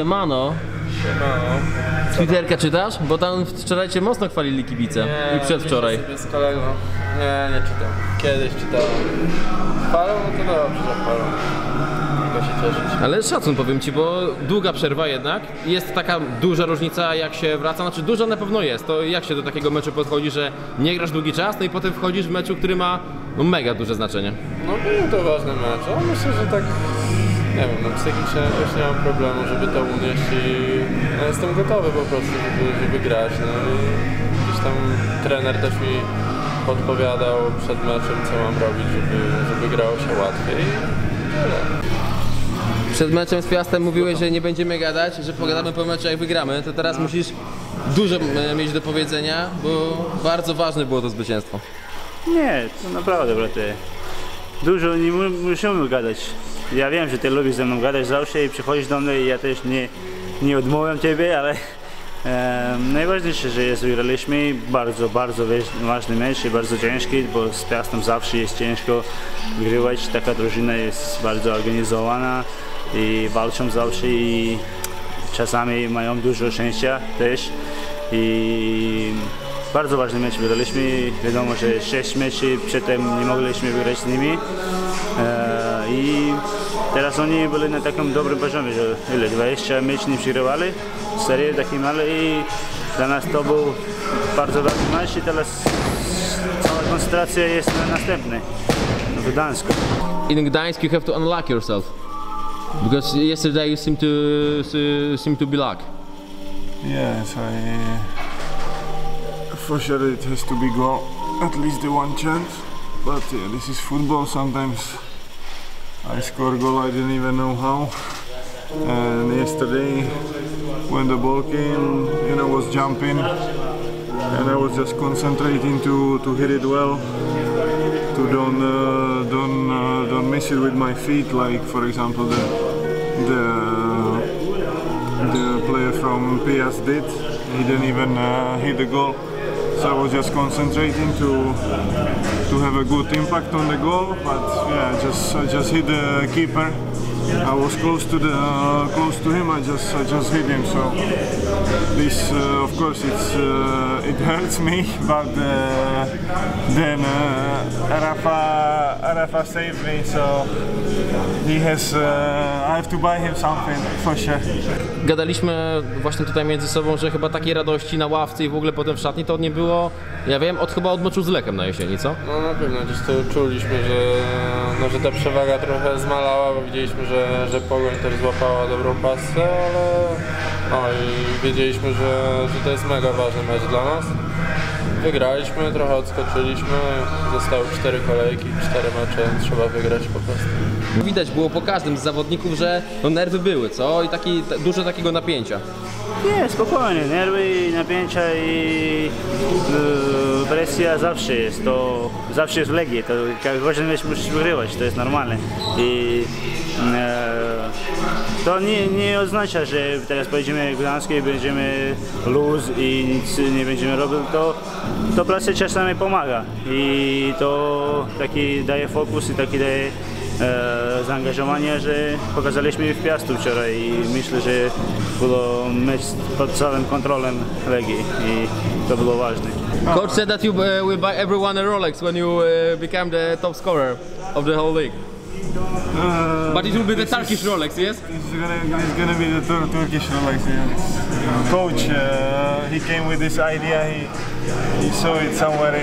Siemano. Siemano. Twitterka czytasz? Bo tam wczoraj cię mocno chwalili kibice. Nie, i przedwczoraj. Sobie z kolegą. Nie czytam. Kiedyś czytałem. Palą, no to dobrze, że palą. Tylko się cieszyć. Ale szacun, powiem ci, bo długa przerwa jednak. Jest taka duża różnica, jak się wraca. Znaczy duża na pewno jest. To jak się do takiego meczu podchodzi, że nie grasz długi czas, no i potem wchodzisz w meczu, który ma no, mega duże znaczenie. No był to ważny mecz. A myślę, że tak, nie wiem, no psychicznie też nie mam problemu, żeby to unieść i no, jestem gotowy po prostu, żeby grać. No i gdzieś tam trener też mi podpowiadał przed meczem, co mam robić, żeby grało się łatwiej. I tyle. Przed meczem z Piastem mówiłeś, że nie będziemy gadać, że pogadamy po meczu jak wygramy. To teraz musisz dużo mieć do powiedzenia, bo bardzo ważne było to zwycięstwo. Nie, to naprawdę, bracie. Dużo nie musimy gadać. Ja wiem, że ty lubisz ze mną gadać zawsze i przychodzisz do mnie i ja też nie odmawiam ciebie, ale najważniejsze, że jest wygraliśmy. Bardzo ważny mecz i bardzo ciężki, bo z Piastem zawsze jest ciężko wygrywać. Taka drużyna jest bardzo organizowana i walczą zawsze i czasami mają dużo szczęścia też. I bardzo ważny mecz wygraliśmy. Wiadomo, że 6 meczy przedtem nie mogliśmy wygrać z nimi. I teraz oni byli na takim dobrym poziomie, że 20 meczów nie przegrywali w serii takim, ale i dla nas to był bardzo ważny mecz i teraz cała koncentracja jest na następny w Gdańsku. In Gdańsk you have to unlock yourself. Because yesterday you seem to be luck. Yes, for sure it has to be go at least the one chance. But yeah, this is football. Sometimes I score goal I didn't even know how. And yesterday, when the ball came, you know, was jumping, and I was just concentrating to hit it well, to don't miss it with my feet, like for example the player from PS did. He didn't even hit the goal. So I was just concentrating to have a good impact on the goal, but yeah, I just hit the keeper. I was close to him. I just hit him. So this, of course, it hurts me. But then Rafa saved me. So he has. I have to buy him something for sure. Gadaliśmy właśnie tutaj między sobą, że chyba takiej radości na ławce i w ogóle potem w szatni to nie było, ja wiem, chyba od meczu z Lechem na jesieni, co? No na pewno gdzieś to czuliśmy, że ta przewaga trochę zmalała, bo widzieliśmy, że Pogoń też złapała dobrą pasę, ale no i wiedzieliśmy, że to jest mega ważny mecz dla nas. Wygraliśmy, trochę odskoczyliśmy, zostały 4 kolejki, 4 mecze, trzeba wygrać po prostu. Widać było po każdym z zawodników, że no, nerwy były, co? I dużo takiego napięcia. Nie, spokojnie, nerwy, napięcia i presja zawsze jest, to zawsze jest w Legii, to każdy mecz musisz wygrywać, to jest normalne. I to nie oznacza, że teraz pojedziemy w Gdańsk i będziemy luz i nic nie będziemy robić, to praca czasami pomaga i to taki daje fokus i taki daje zaangażowanie, że pokazaliśmy w Piastu wczoraj i myślę, że było mecz pod całym kontrolą Legii i to było ważne. Coach said that you will buy everyone a Rolex when you become the top scorer of the whole league. But it will be the Turkish Rolex, yes? It's gonna be the Turkish Rolex. Yeah. Coach, he came with this idea. He saw it somewhere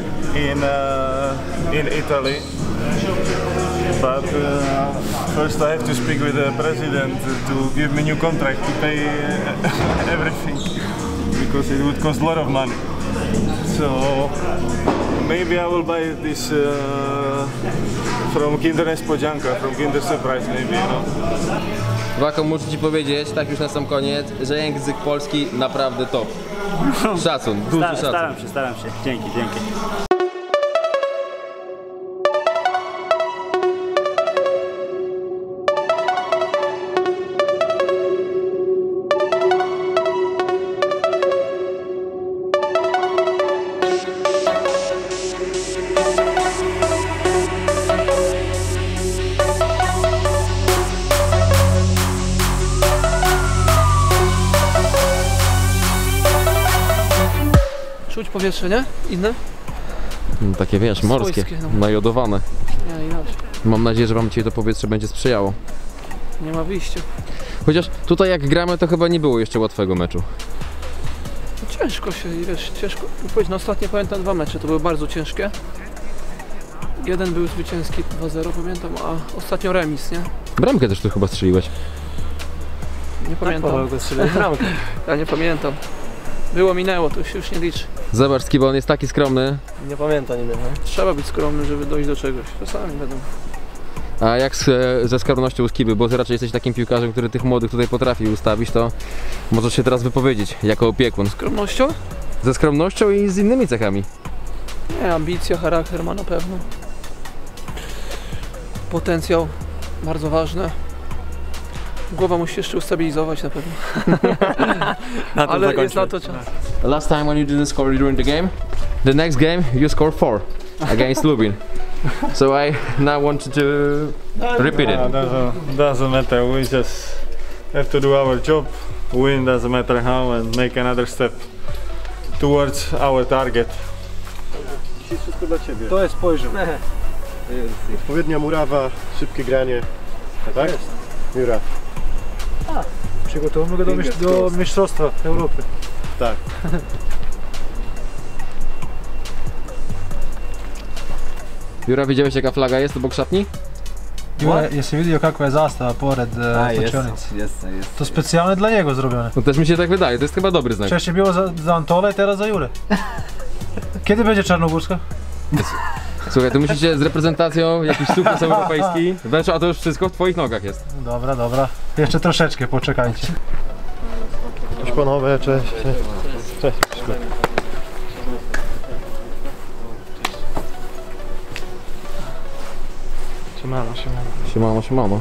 in Italy. But first I have to speak with the president to give me new contract to pay everything, because it would cost a lot of money. So maybe I will buy this from Kinder Niespodzianka, from Kinder Surprise maybe, you know. Wako, muszę ci powiedzieć, tak już na sam koniec, że język polski naprawdę top. Szacun, duży szacun. Staram się. Dzięki. Czuć powietrze, nie? Inne? No, takie wiesz, morskie, Swojskie, no. najodowane. Nie, inaczej. Mam nadzieję, że wam dzisiaj to powietrze będzie sprzyjało. Nie ma wyjścia. Chociaż tutaj jak gramy, to chyba nie było jeszcze łatwego meczu. No ciężko się, wiesz, ciężko. Powiedzieć, no ostatnio pamiętam 2 mecze, to były bardzo ciężkie. Jeden był zwycięski 2-0, pamiętam, a ostatnio remis, nie? Bramkę też tu chyba strzeliłeś. Nie pamiętam. Ja nie pamiętam. Było, minęło, to się już nie liczy. Zobacz, Skiba, on jest taki skromny. Nie pamiętam innego. Trzeba być skromny, żeby dojść do czegoś. Czasami wiadomo. A jak ze skromnością u Skiby, bo ty raczej jesteś takim piłkarzem, który tych młodych tutaj potrafi ustawić, to możesz się teraz wypowiedzieć jako opiekun. Skromnością? Ze skromnością i z innymi cechami. Nie, ambicja, charakter ma na pewno. Potencjał, bardzo ważne. Głowa musi jeszcze ustabilizować na pewno. Ale jest na to czas. Last time when you didn't score during the game, the next game you score 4 against Lubin. So I now wanted to repeat it. Doesn't matter. We just have to do our job. Win doesn't matter how, and make another step towards our target. Dzisiaj wszystko dla Ciebie. To jest poziom. Odpowiednia murawa, szybkie granie. Tak? Jura. Przygotowujemy go do Mistrzostwa Europy. Tak. Jura, widziałeś jaka flaga jest obok szatni? Jesi vidio kakva je zastava pored slačionice? To specjalnie dla niego zrobione. No też mi się tak wydaje, to jest chyba dobry znak. Wcześniej było za Antola, teraz za Jurę. Kiedy będzie Czarnogórska? Słuchaj, to musicie z reprezentacją jakiś sukces europejski. Weszło, a to już wszystko w twoich nogach jest. Dobra, dobra. Jeszcze troszeczkę, poczekajcie. Cześć panowie, cześć. Cześć. Siemano.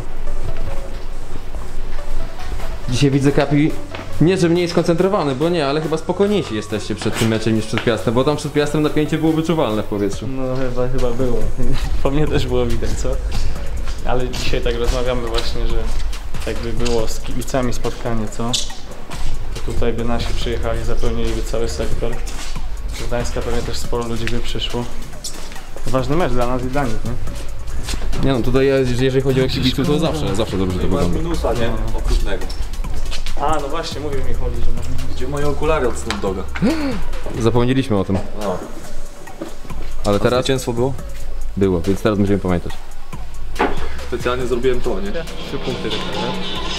Dzisiaj widzę, Kapi, nie że mniej skoncentrowany, bo nie, ale chyba spokojniejsi jesteście przed tym meczem niż przed Piastem, bo tam przed Piastem napięcie było wyczuwalne w powietrzu. No chyba było. Po mnie też było widać, co? Ale dzisiaj tak rozmawiamy właśnie, że jakby było z kibicami spotkanie, co? To tutaj by nasi przyjechali, zapełniliby cały sektor. Z Gdańska pewnie też sporo ludzi by przyszło. Ważny mecz dla nas i dla nich, nie? Nie no, tutaj jeżeli chodzi o kibiców, to zawsze dobrze to wygląda. Minusa, nie? Okrutnego. A, no właśnie, mówił mi chodzi, że można... Gdzie moje okulary od Snoop Doga? Zapomnieliśmy o tym. No. Ale teraz Zwycięstwo było? było, więc teraz będziemy pamiętać. Specjalnie zrobiłem to, nie? 3 punkty tylko, nie?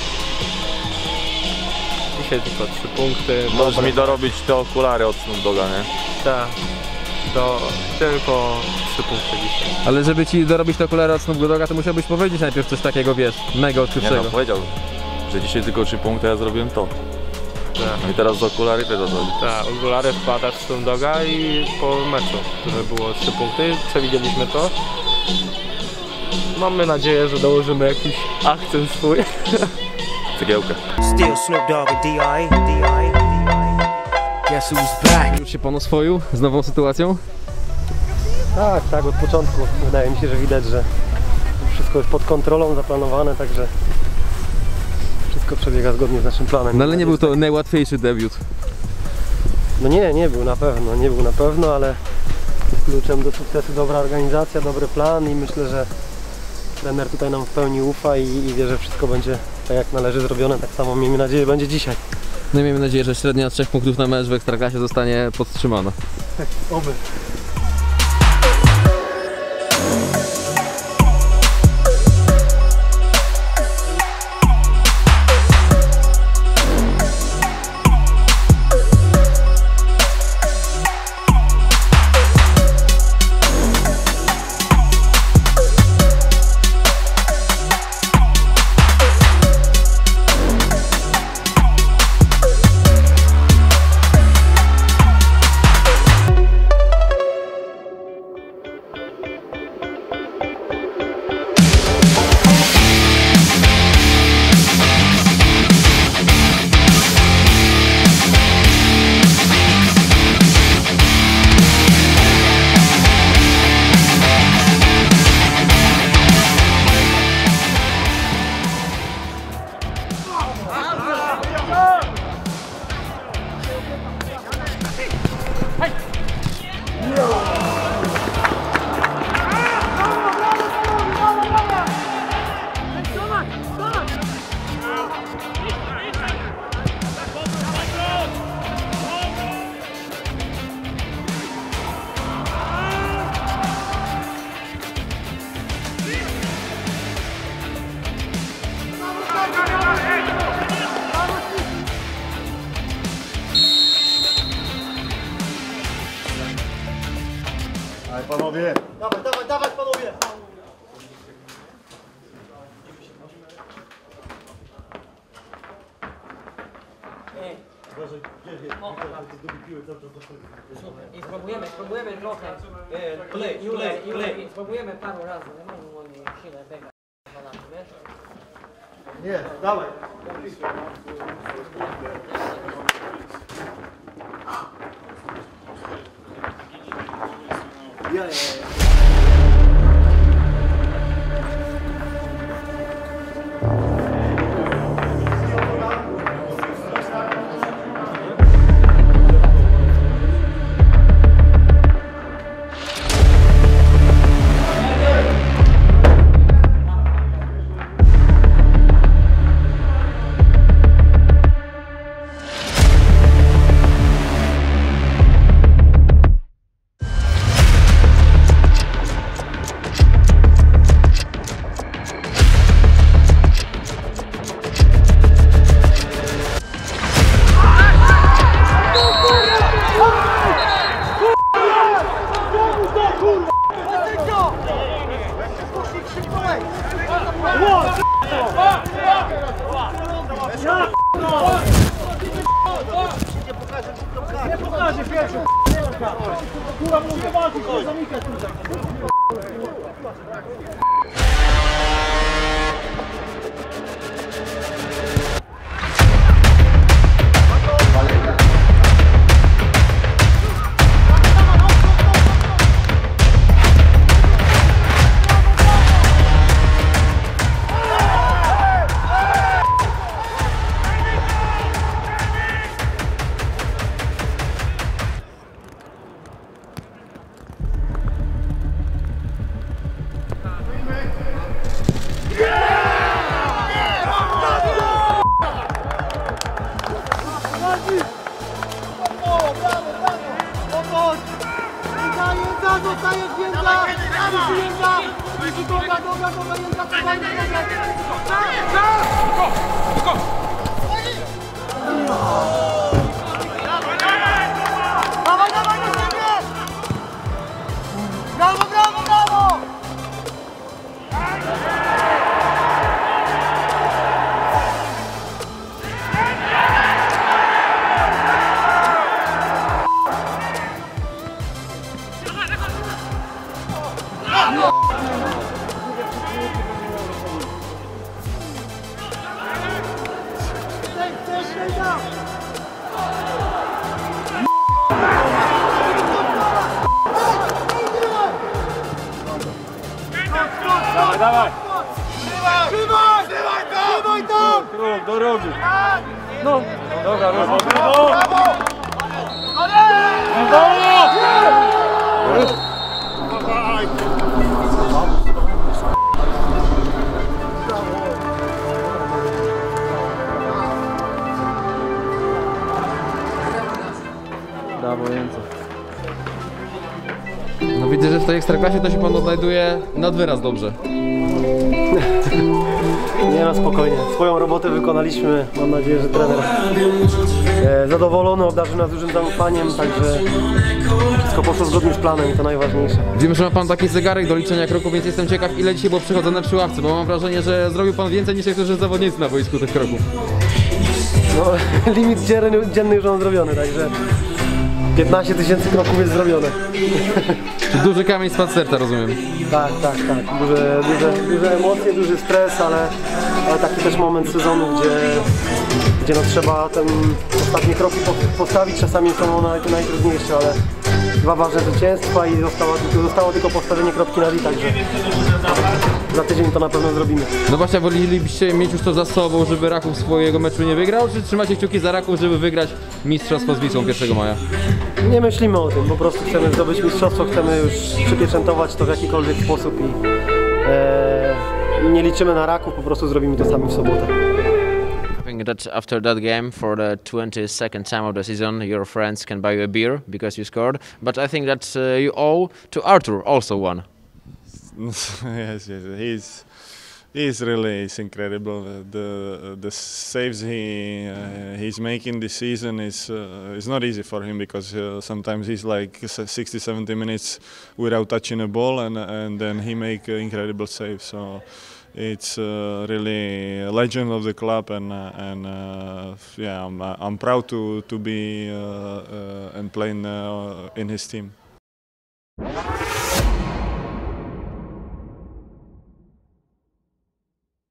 Dzisiaj tylko 3 punkty. Możesz mi dorobić te okulary od Snoop Doga, nie? Tak. Tylko 3 punkty dzisiaj. Ale żeby ci dorobić te okulary od Snoop Doga, to musiałbyś powiedzieć najpierw coś takiego, wiesz, mega Nie odkrywczego. no, powiedział, że dzisiaj tylko 3 punkty, ja zrobiłem to. Tak. No i teraz z okulary też odchodzi. Tak, okulary wpadasz z Snoop Doga i po meczu, które było 3 punkty, przewidzieliśmy to. Mamy nadzieję, że dołożymy jakiś akcent swój. Cegiełkę. Still Snoop Dogg and D.I. Guess who's back? Już się pan oswoił z nową sytuacją? Tak, od początku. Wydaje mi się, że widać, że wszystko jest pod kontrolą, zaplanowane, także wszystko przebiega zgodnie z naszym planem. No ale nie był to najłatwiejszy debiut. No nie był na pewno, ale kluczem do sukcesu dobra organizacja, dobry plan i myślę, że trener tutaj nam w pełni ufa i wie, że wszystko będzie tak jak należy zrobione, tak samo miejmy nadzieję będzie dzisiaj. No i miejmy nadzieję, że średnia 3 punktów na mecz w Ekstraklasie zostanie podtrzymana. Oby. panowie! Dawaj, dawaj, dawaj, panowie! I spróbujemy trochę. Spróbujemy paru razy, nie możemy oni chwilę biegać. Nie, dawaj! Ja. Nie pokażę pierwszy. Kurwa, mówię walki, to zamykać tutaj. Zostaje Jędza! Jędza! Dawaj, dawaj do siebie! Brawo, brawo, brawo! Dawaj, dawaj! Trzymaj tam! Do rogu! No! Dobra, brawo! Brawo, Jędza. No widzę, że w tej ekstraklasie to się pan odnajduje nad wyraz dobrze. Nie no, spokojnie. Swoją robotę wykonaliśmy. Mam nadzieję, że trener zadowolony, obdarzył nas dużym zaufaniem, także wszystko poszło zgodnie z planem i to najważniejsze. Wiem, że ma pan taki zegarek do liczenia kroków, więc jestem ciekaw, ile dzisiaj było przechodzone przy ławce, bo mam wrażenie, że zrobił pan więcej niż niektórzy zawodnicy na boisku tych kroków. No, limit dzienny już mam zrobiony, także 15 000 kroków jest zrobione. Czy duży kamień spadł z serca, rozumiem? Tak. Duże emocje, duży stres, ale taki też moment sezonu, gdzie no trzeba ten ostatnie kroki postawić, czasami są one najtrudniejsze, ale dwa ważne zwycięstwa i zostało tylko postawienie kropki na i, także za tydzień to na pewno zrobimy. No właśnie, wolelibyście mieć już to za sobą, żeby Raków swojego meczu nie wygrał, czy trzymacie kciuki za Raków, żeby wygrać mistrzostwo z Wisłą 1 maja? Nie myślimy o tym, po prostu chcemy zdobyć mistrzostwo, chcemy już przypieczętować to w jakikolwiek sposób i nie liczymy na Raków, po prostu zrobimy to sami w sobotę. I think that after that game, for the 22nd time of the season, your friends can buy you a beer because you scored. But I think that you owe to Artur also one. Yes, He's incredible. The saves he's making this season is not easy for him, because sometimes he's like 60-70 minutes without touching a ball, and then he make incredible saves. So it's really a legend of the club, and yeah, I'm proud to be and playing in his team.